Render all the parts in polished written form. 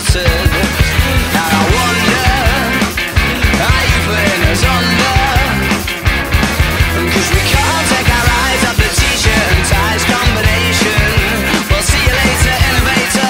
sheltered. And I wonder, are you putting us under? 'Cause we can't take our eyes off the t-shirt and ties combination. We'll see you later, innovator.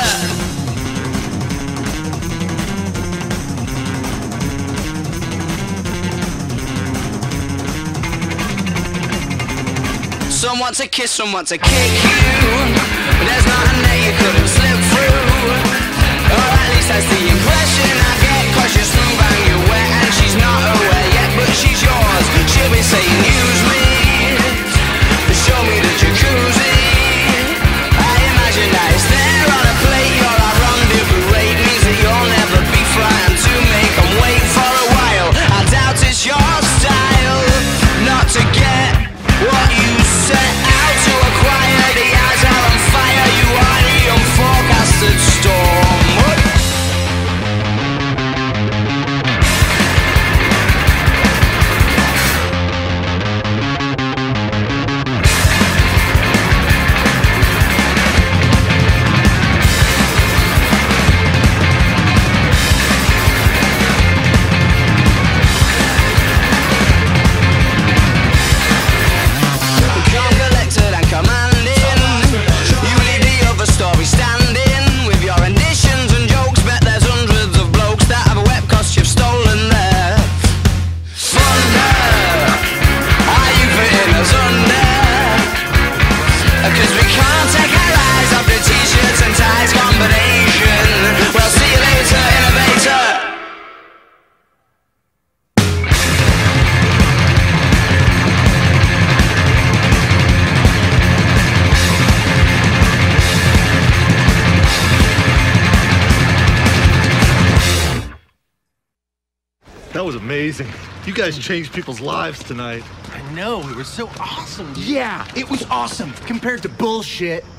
Some want to kiss, some want to kick you. There's nothing that you couldn't slip through. Or at least that's the impression I get. 'Cause you're smooth and you're wet and she's not aware yet, but she's yours. She'll be saying use me, show me the jacuzzi. I imagine that it's there on a plate. You're our rendezvous rate, means that you'll never be frightened to make them wait for a while. I doubt it's your style not to get what you set out to acquire. The eyes are on fire, you are the unforecasted storm. That was amazing. You guys changed people's lives tonight. I know, it was so awesome. Yeah, it was awesome compared to bullshit.